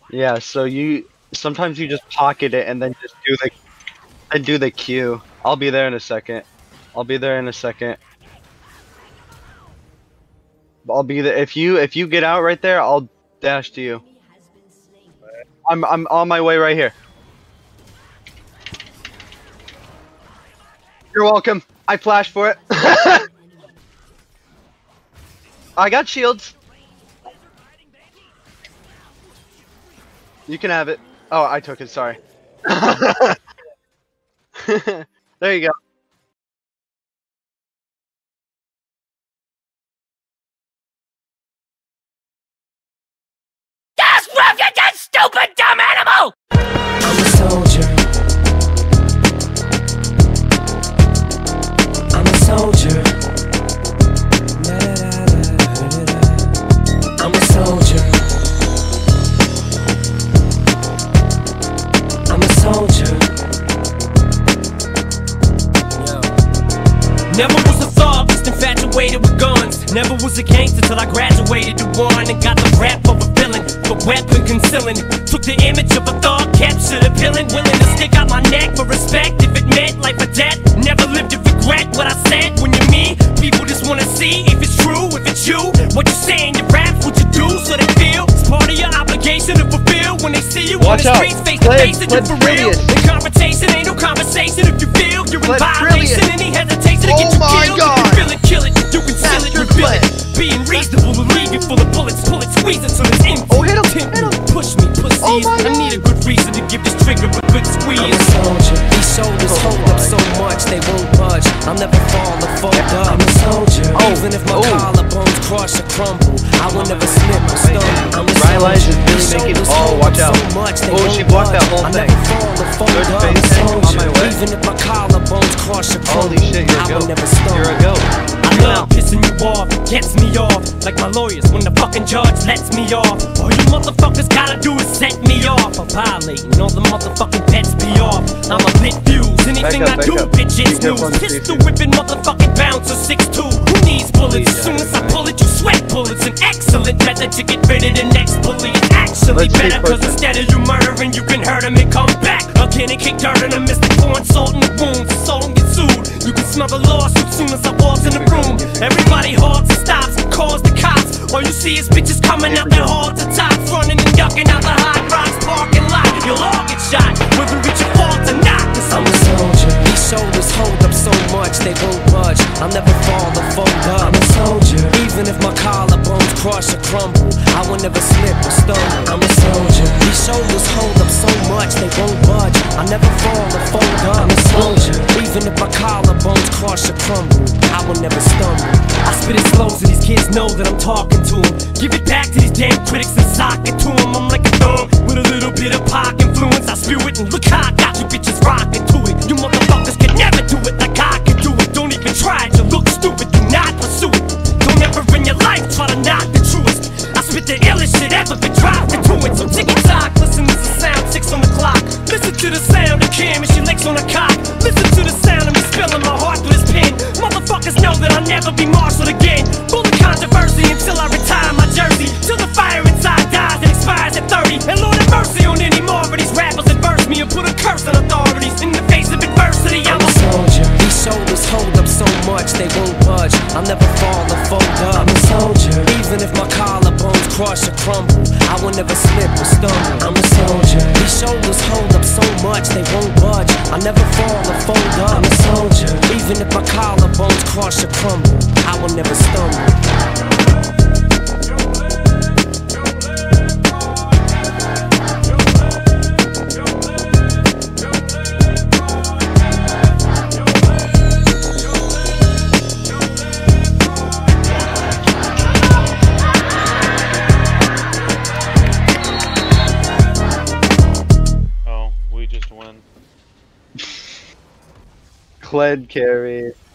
Yeah, so sometimes you just pocket it and then just do the Q. I'll be there in a second. I'll be there in a second. I'll be there if you get out right there. I'll dash to you. I'm on my way right here. You're welcome. I flashed for it. I got shields. You can have it. Oh, I took it. Sorry. There you go. Just rub you, that stupid dumb animal! I'm a soldier. I'm a soldier. I'm a soldier. I'm a soldier. Never was a thug, just infatuated with guns. Never was a gangster till I graduated to one and got the rap of a villain, but weapon concealing. Took the image of a thug, captured a villain, willing to stick out my neck for respect if it meant life or death. Never lived to regret what I said. When you're me, people just wanna see if it's true, if it's you. What you say in your raps, what you do, so they feel it's part of your obligation to fulfill. When they see you on the streets, face to face, that you for real. The confrontation ain't no conversation if you feel you're in violation. Any hesitation to get you killed, you can feel it, kill it, you can seal it, reveal it. Being reasonable will leave you full of bullets, pull it, squeeze it till it's empty. Oh, hit him, hit him. Push me, pussies. I need a good reason to give this trigger a good squeeze. I'm a soldier. These shoulders hold up so much they won't budge. I'll never fall or fold up. I'm a soldier. Even if my collarbones crush or crumble, I will never slip or stumble. I'm a soldier. These shoulders hold up so much they won't she blocked that whole I'll thing. never fall or fold Good up. I'm a face tank on my way. soldier. Even if my collarbones crush or crumble, Holy shit, you're a I will goat. never stumble. You're a goat. I love pissing you off, gets me off like my lawyers when the fucking judge lets me off. All you motherfuckers gotta do is set me off. I'm violating all the motherfucking pets be off. I'm a lit fuse, anything I do, bitch, it's news. Pistol whipping motherfucking bouncer 6'2". Who needs bullets? As soon as I pull it, you sweat bullets. An excellent method to get rid of the next bully. It's actually better, cause instead of you murdering, you can hurt him and come back. Again and kick dirt in a mystic pouring salt in the wounds. The soul get sued. You can smell the lawsuit soon as I walk in the room. Everybody halts and stops and calls the cops. All you see is bitches coming out their halls to top, running and ducking out the hot rocks parking lot. You'll all get shot, whether it's your fault or not. Cause I'm a soldier. These shoulders hold up so much they won't budge. I'll never fall or fold up. I'm a soldier. Even if my collarbones crush or crumble, I will never slip or stumble. I'm a soldier. These shoulders hold up so much they won't budge. I'll never fall or fold up. I'm a soldier. Even if my collarbones crush or crumble, I will never stumble. I spit it slow so these kids know that I'm talking to them. Give it back to these damn critics and sock it to them. I'm like a thumb with a little bit of pop influence. I spew it and look how I got you bitches rocking to it. You motherfuckers can never do it like I can do it. Don't even try to look stupid, do not pursue it. Don't ever in your life try to knock the truest. I spit the illest shit ever been dropped into it. So tick-tock, listen to the sound, 6 on the clock. Listen to the sound of Kim and she licks on the cock. Listen to the sound of me spilling my heart through this pen. Motherfuckers know that I'll never be marshaled again. Full of controversy until I retire my jersey. Till the fire inside dies and expires at 30. And Lord have mercy on any more of these rappers that verse me and put a curse on authorities. In the face of adversity, I'm a soldier. These shoulders hold up so much they won't budge. I'll never fall or fold up. I'm a soldier. Even if my collarbones crush or crumble, I will never slip or stumble. I'm a soldier. These shoulders hold up so much they won't budge. I'll never fall or fold up. I'm a soldier. Even if my collarbones crush or crumble, I will never stumble. Kled carry.